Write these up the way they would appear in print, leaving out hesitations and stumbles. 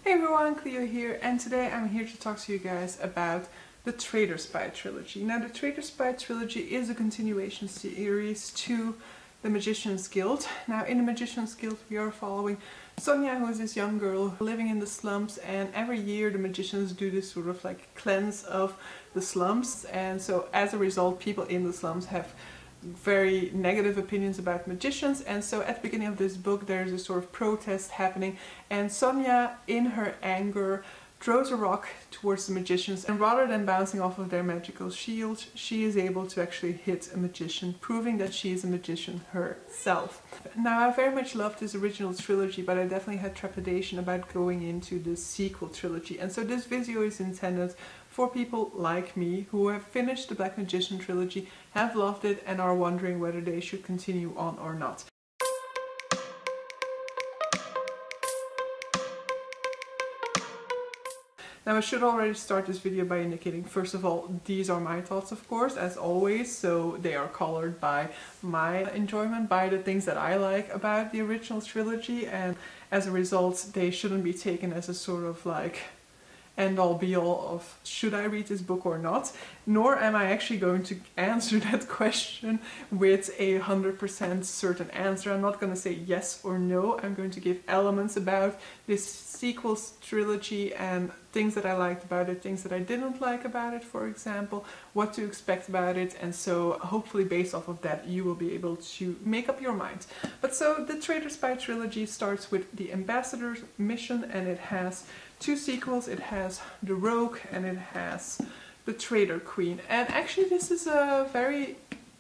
Hey everyone, Cleo here, and today I'm here to talk to you guys about the Traitor Spy trilogy. Now, the Traitor Spy trilogy is a continuation series to the Magician's Guild. Now, in the Magician's Guild we are following Sonia, who is this young girl living in the slums, and every year the magicians do this sort of like cleanse of the slums, and so as a result people in the slums have very negative opinions about magicians. And so at the beginning of this book there's a sort of protest happening, and Sonia, in her anger, throws a rock towards the magicians, and rather than bouncing off of their magical shield, she is able to actually hit a magician, proving that she is a magician herself. Now, I very much loved this original trilogy, but I definitely had trepidation about going into the sequel trilogy, and so this video is intended for people like me who have finished the Black Magician trilogy, have loved it, and are wondering whether they should continue on or not. Now, I should already start this video by indicating, first of all, these are my thoughts, of course, as always, so they are colored by my enjoyment, by the things that I like about the original trilogy, and as a result they shouldn't be taken as a sort of like end-all be-all of should I read this book or not, nor am I actually going to answer that question with a 100% certain answer. I'm not going to say yes or no. I'm going to give elements about this sequel trilogy and things that I liked about it, things that I didn't like about it, for example, what to expect about it, and so hopefully based off of that you will be able to make up your mind. But so the Traitor Spy trilogy starts with the Ambassador's Mission, and it has two sequels. It has The Rogue and it has The Traitor Queen. And actually this is a very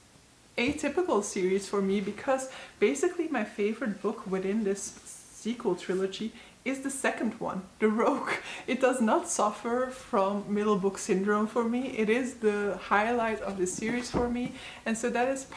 atypical series for me, because basically my favorite book within this sequel trilogy is the second one, The Rogue. It does not suffer from middle book syndrome for me. It is the highlight of the series for me, and so that is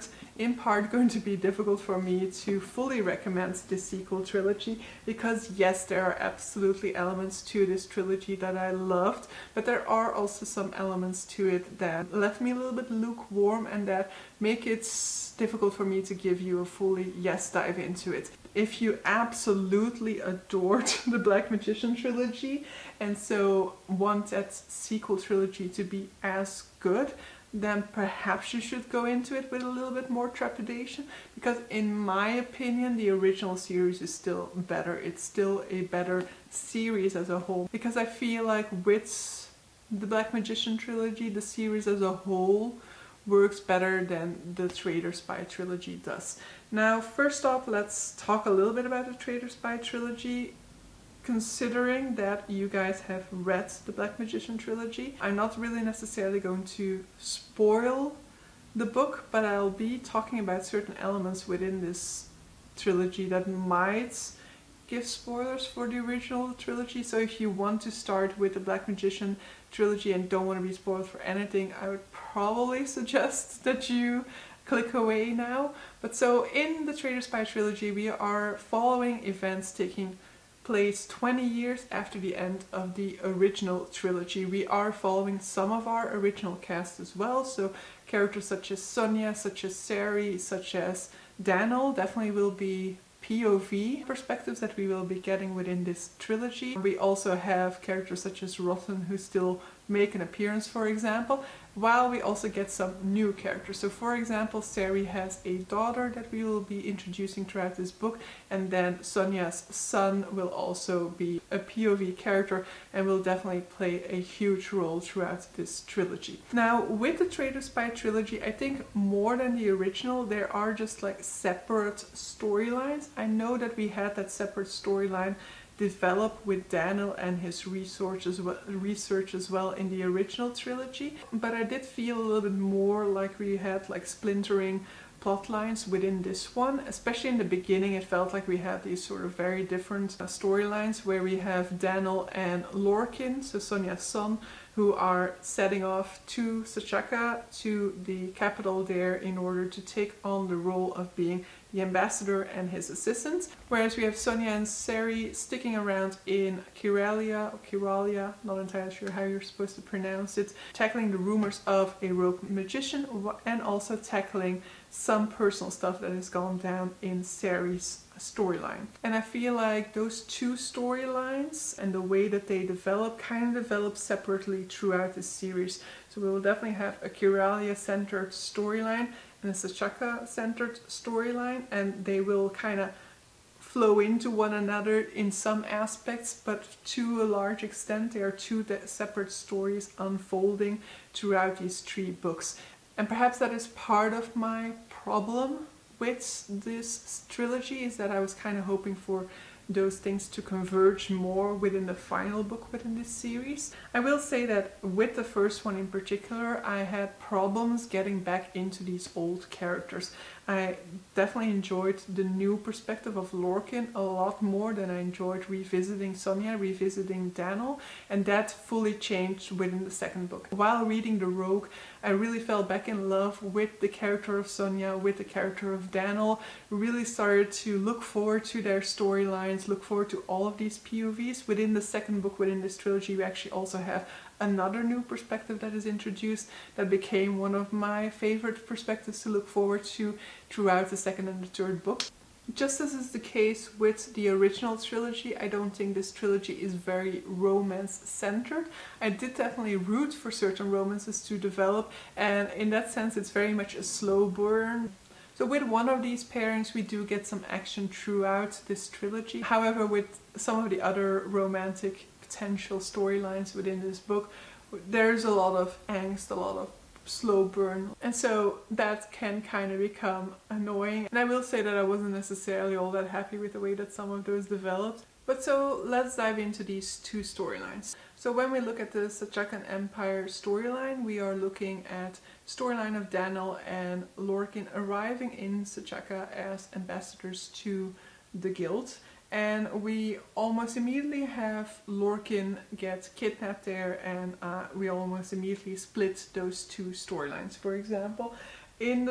in part going to be difficult for me to fully recommend this sequel trilogy, because yes, there are absolutely elements to this trilogy that I loved, but there are also some elements to it that left me a little bit lukewarm and that make it difficult for me to give you a fully yes dive into it. If you absolutely adored the Black Magician trilogy and so want that sequel trilogy to be as good, then perhaps you should go into it with a little bit more trepidation, because in my opinion the original series is still better. It's still a better series as a whole, because I feel like with the Black Magician trilogy the series as a whole works better than the Traitor Spy trilogy does. Now, first off, let's talk a little bit about the Traitor Spy trilogy. Considering that you guys have read the Black Magician trilogy, I'm not really necessarily going to spoil the book, but I'll be talking about certain elements within this trilogy that might give spoilers for the original trilogy. So if you want to start with the Black Magician trilogy and don't want to be spoiled for anything, I would probably suggest that you click away now. But so in the Traitor Spy trilogy we are following events taking place 20 years after the end of the original trilogy. We are following some of our original cast as well, so characters such as Sonia, such as Sari, such as Daniel definitely will be POV perspectives that we will be getting within this trilogy. We also have characters such as Rotten who still make an appearance, for example, while we also get some new characters. So for example, Sari has a daughter that we will be introducing throughout this book, and then Sonia's son will also be a POV character and will definitely play a huge role throughout this trilogy. Now, with the Traitor Spy trilogy, I think more than the original there are just like separate storylines. I know that we had that separate storyline develop with Daniel and his research as well in the original trilogy, but I did feel a little bit more like we had like splintering plot lines within this one. Especially in the beginning it felt like we had these sort of very different storylines, where we have Daniel and Lorkin, so Sonia's son, who are setting off to Sachaka, to the capital there, in order to take on the role of being the ambassador and his assistant. Whereas we have Sonia and Sari sticking around in Kyralia, not entirely sure how you're supposed to pronounce it, tackling the rumors of a rogue magician, and also tackling some personal stuff that has gone down in Sari's storyline. And I feel like those two storylines and the way that they develop kind of develop separately throughout this series. So we will definitely have a Kyralia centered storyline and a S'Chaka centered storyline, and they will kind of flow into one another in some aspects, but to a large extent they are two separate stories unfolding throughout these 3 books. And perhaps that is part of my problem with this trilogy, is that I was kind of hoping for those things to converge more within the final book within this series. I will say that with the first one in particular, I had problems getting back into these old characters. I definitely enjoyed the new perspective of Lorcan a lot more than I enjoyed revisiting Sonia, revisiting Daniel, and that fully changed within the second book. While reading The Rogue, I really fell back in love with the character of Sonia, with the character of Daniel, really started to look forward to their storylines, look forward to all of these POVs. Within the second book, within this trilogy, we actually also have another new perspective that is introduced that became one of my favorite perspectives to look forward to throughout the second and the third book. Just as is the case with the original trilogy, I don't think this trilogy is very romance-centered. I did definitely root for certain romances to develop, and in that sense it's very much a slow burn. So with one of these pairings we do get some action throughout this trilogy. However, with some of the other romantic potential storylines within this book, there's a lot of angst, a lot of slow burn, and so that can kind of become annoying. And I will say that I wasn't necessarily all that happy with the way that some of those developed. But so let's dive into these 2 storylines. So when we look at the S'Chakan Empire storyline, we are looking at storyline of Daniel and Lorcan arriving in S'Chaka as ambassadors to the guild. And we almost immediately have Lorcan get kidnapped there, and we almost immediately split those 2 storylines. For example, in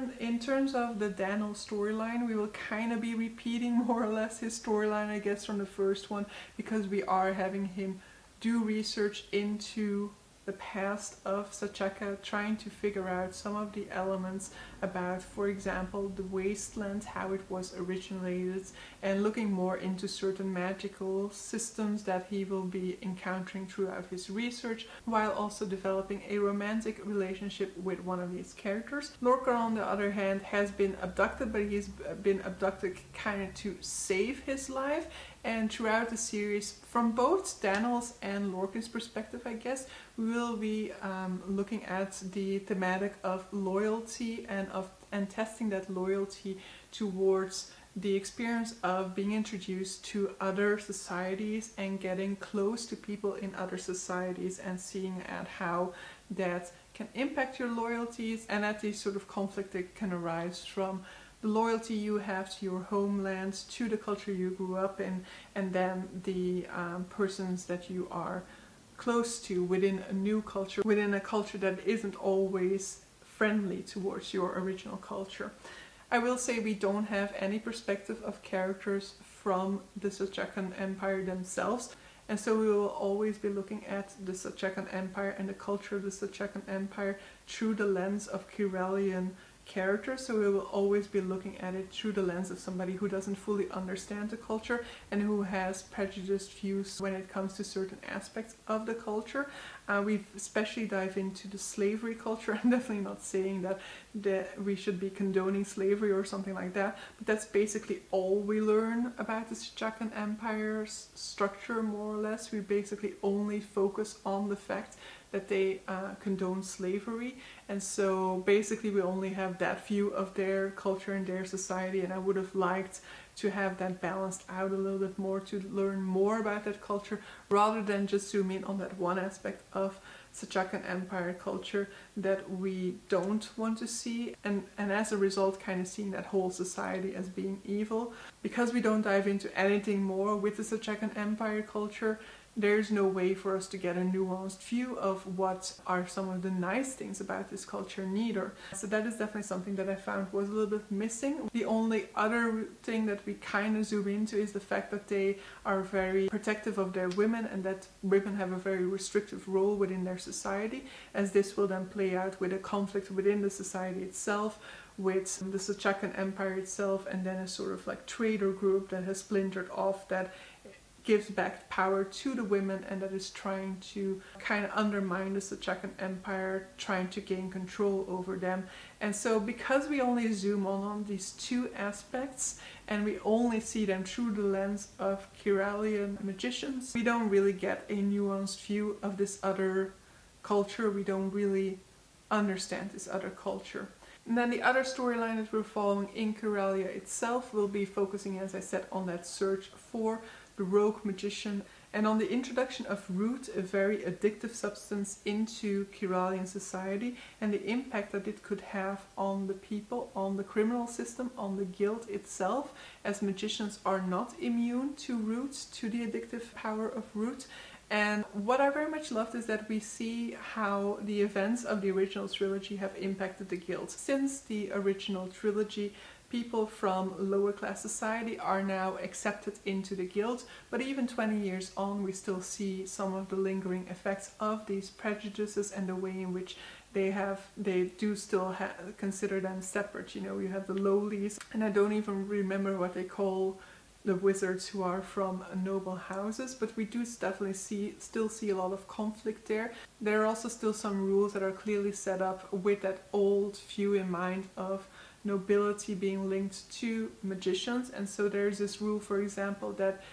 terms of the Daniel storyline, we will kind of be repeating more or less his storyline, I guess, from the first one, because we are having him do research into the past of S'Chaka, trying to figure out some of the elements about, for example, the wasteland, how it was originated, and looking more into certain magical systems that he will be encountering throughout his research, while also developing a romantic relationship with one of these characters. Lorcan, on the other hand, has been abducted, but he's been abducted kind of to save his life. And throughout the series, from both Daniel's and Lorcan's perspective, I guess, we will be looking at the thematic of loyalty and testing that loyalty towards the experience of being introduced to other societies and getting close to people in other societies, and seeing at how that can impact your loyalties, and at the sort of conflict that can arise from the loyalty you have to your homeland, to the culture you grew up in, and then the persons that you are close to within a new culture, within a culture that isn't always friendly towards your original culture. I will say we don't have any perspective of characters from the S'Chakan Empire themselves, and so we will always be looking at the S'Chakan Empire and the culture of the S'Chakan Empire through the lens of Kyralian characters. So we will always be looking at it through the lens of somebody who doesn't fully understand the culture and who has prejudiced views when it comes to certain aspects of the culture. We've especially dive into the slavery culture. I'm definitely not saying that we should be condoning slavery or something like that, but that's basically all we learn about the S'Chakan Empire's structure, more or less. We basically only focus on the fact that they condone slavery, and so basically we only have that view of their culture and their society, and I would have liked to have that balanced out a little bit more, to learn more about that culture rather than just zoom in on that one aspect of S'Chakan Empire culture that we don't want to see, and as a result kind of seeing that whole society as being evil. Because we don't dive into anything more with the S'Chakan Empire culture, there's no way for us to get a nuanced view of what are some of the nice things about this culture neither. So that is definitely something that I found was a little bit missing. The only other thing that we kind of zoom into is the fact that they are very protective of their women, and that women have a very restrictive role within their society, as this will then play out with a conflict within the society itself, with the Sachakan Empire itself, and then a sort of like trader group that has splintered off that gives back power to the women and that is trying to kind of undermine the Sachakan Empire, trying to gain control over them. And so because we only zoom on these two aspects and we only see them through the lens of Kiralian magicians, we don't really get a nuanced view of this other culture. We don't really understand this other culture. And then the other storyline that we're following in Kiralia itself will be focusing, as I said, on that search for the rogue magician and on the introduction of root, a very addictive substance, into Kiralian society and the impact that it could have on the people, on the criminal system, on the guild itself, as magicians are not immune to root, to the addictive power of root. And what I very much loved is that we see how the events of the original trilogy have impacted the guild. Since the original trilogy, people from lower class society are now accepted into the guild, but even 20 years on we still see some of the lingering effects of these prejudices and the way in which they do still consider them separate. You know, you have the lowlies, and I don't even remember what they call the wizards who are from noble houses, but we do definitely still see a lot of conflict there. There are also still some rules that are clearly set up with that old view in mind of nobility being linked to magicians. And so there's this rule, for example, that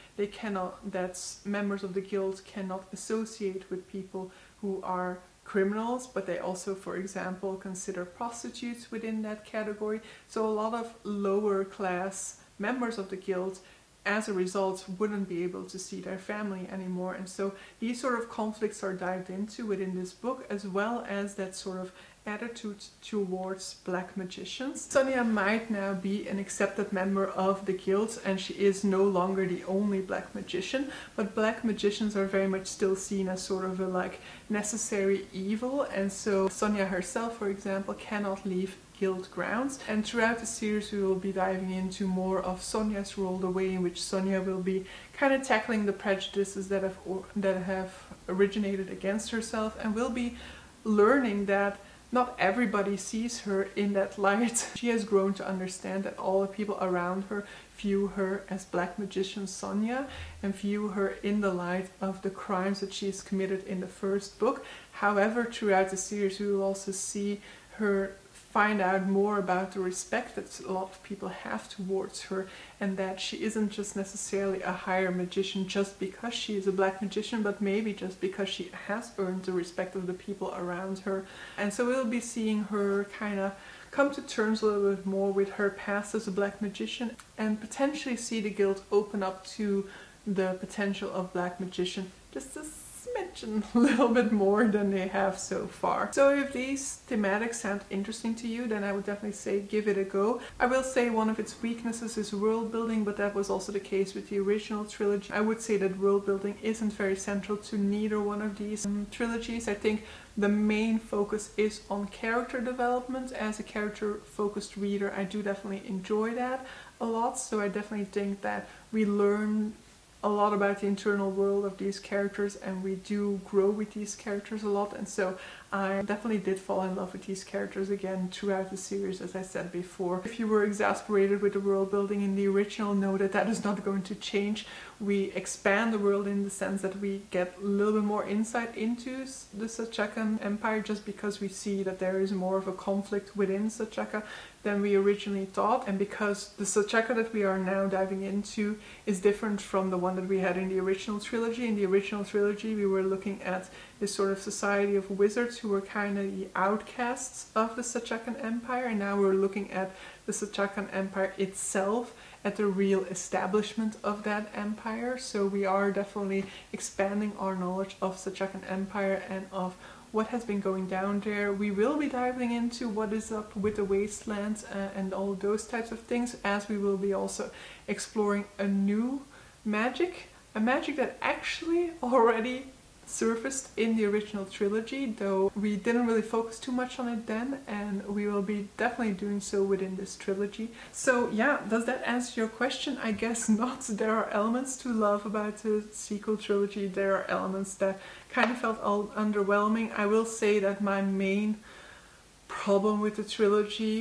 members of the guild cannot associate with people who are criminals, but they also, for example, consider prostitutes within that category. So a lot of lower class members of the guild, as a result, wouldn't be able to see their family anymore. And so these sort of conflicts are dived into within this book, as well as that sort of attitude towards black magicians. Sonia might now be an accepted member of the guild, and she is no longer the only black magician, but black magicians are very much still seen as sort of a like necessary evil. And so Sonia herself, for example, cannot leave guild grounds. And throughout the series we will be diving into more of Sonia's role, the way in which Sonia will be kind of tackling the prejudices that have originated against herself, and will be learning that not everybody sees her in that light. She has grown to understand that all the people around her view her as black magician Sonia and view her in the light of the crimes that she has committed in the first book. However, throughout the series we will also see her find out more about the respect that a lot of people have towards her, and that she isn't just necessarily a higher magician just because she is a black magician, but maybe just because she has earned the respect of the people around her. And so we'll be seeing her kind of come to terms a little bit more with her past as a black magician, and potentially see the guild open up to the potential of black magician just a smidgen a little bit more than they have so far. So if these thematics sound interesting to you, then I would definitely say give it a go. I will say one of its weaknesses is world building, but that was also the case with the original trilogy. I would say that world building isn't very central to neither one of these trilogies. I think the main focus is on character development. As a character focused reader, I do definitely enjoy that a lot, so I definitely think that we learn a lot about the internal world of these characters, and we do grow with these characters a lot. And so I definitely did fall in love with these characters again throughout the series, as I said before. If you were exasperated with the world building in the original, know that that is not going to change. We expand the world in the sense that we get a little bit more insight into the Sachakan Empire, just because we see that there is more of a conflict within Sachaka than we originally thought, and because the Sachaka that we are now diving into is different from the one that we had in the original trilogy. In the original trilogy we were looking at this sort of society of wizards who were kind of the outcasts of the Sachakan Empire, and now we're looking at the Sachakan Empire itself, at the real establishment of that empire. So we are definitely expanding our knowledge of Sachakan Empire and of what has been going down there. We will be diving into what is up with the wastelands and all those types of things, as we will be also exploring a new magic, a magic that actually already surfaced in the original trilogy, though we didn't really focus too much on it then, and we will be definitely doing so within this trilogy. So yeah, does that answer your question? I guess not. There are elements to love about the sequel trilogy. There are elements that kind of felt all underwhelming. I will say that my main problem with the trilogy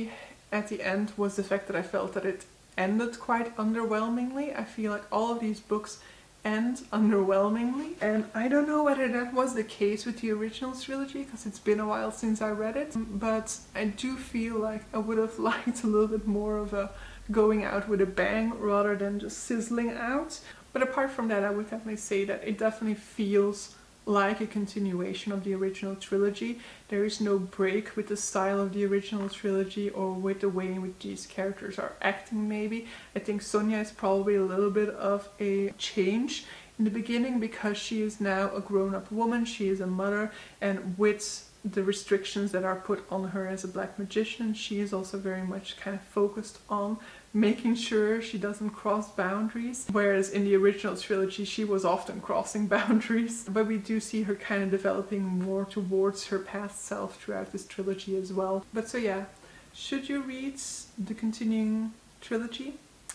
at the end was the fact that I felt that it ended quite underwhelmingly. I feel like all of these books end underwhelmingly, and I don't know whether that was the case with the original trilogy because it's been a while since I read it, but I do feel like I would have liked a little bit more of a going out with a bang rather than just sizzling out. But apart from that, I would definitely say that it definitely feels like a continuation of the original trilogy. There is no break with the style of the original trilogy or with the way in which these characters are acting maybe. I think Sonia is probably a little bit of a change in the beginning because she is now a grown-up woman, she is a mother, and with the restrictions that are put on her as a black magician, she is also very much kind of focused on making sure she doesn't cross boundaries, whereas in the original trilogy she was often crossing boundaries. But we do see her kind of developing more towards her past self throughout this trilogy as well. But so yeah, should you read the continuing trilogy?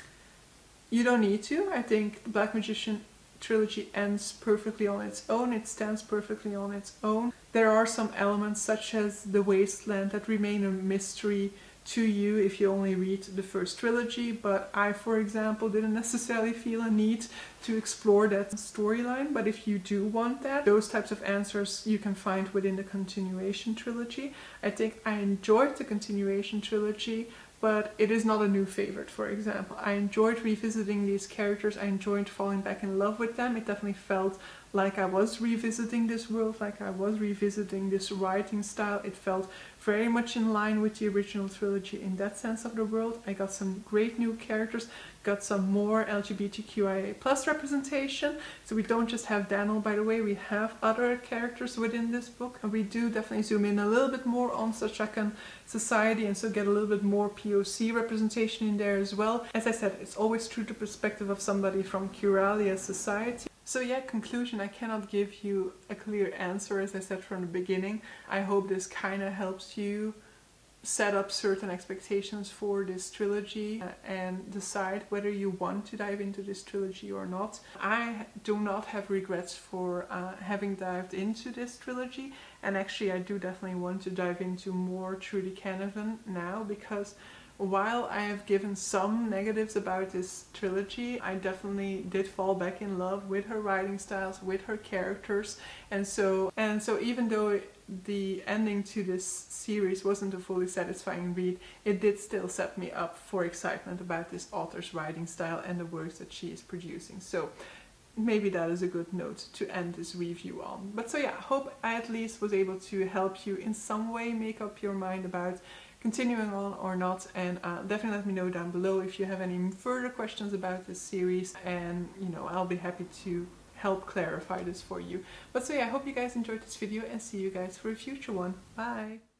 You don't need to. I think the Black Magician trilogy ends perfectly on its own. It stands perfectly on its own. There are some elements such as the Wasteland that remain a mystery to you if you only read the first trilogy, but I, for example, didn't necessarily feel a need to explore that storyline. But if you do want that, those types of answers you can find within the continuation trilogy. I think I enjoyed the continuation trilogy, but it is not a new favorite, for example. I enjoyed revisiting these characters, I enjoyed falling back in love with them. It definitely felt like I was revisiting this world, like I was revisiting this writing style. It felt very much in line with the original trilogy in that sense of the world. I got some great new characters, got some more LGBTQIA+ representation. So we don't just have Daniel, by the way, we have other characters within this book. And we do definitely zoom in a little bit more on Suchakan society and so get a little bit more POC representation in there as well. As I said, it's always through the perspective of somebody from Curalia society. So yeah, conclusion, I cannot give you a clear answer as I said from the beginning. I hope this kind of helps you set up certain expectations for this trilogy and decide whether you want to dive into this trilogy or not. I do not have regrets for having dived into this trilogy, and actually I do definitely want to dive into more Trudy Canavan now, because while I have given some negatives about this trilogy, I definitely did fall back in love with her writing styles, with her characters, and so even though the ending to this series wasn't a fully satisfying read, it did still set me up for excitement about this author's writing style and the works that she is producing. So maybe that is a good note to end this review on. But so yeah, I hope I at least was able to help you in some way make up your mind about continuing on or not, and definitely let me know down below if you have any further questions about this series, and you know, I'll be happy to help clarify this for you. But so yeah, I hope you guys enjoyed this video and see you guys for a future one. Bye!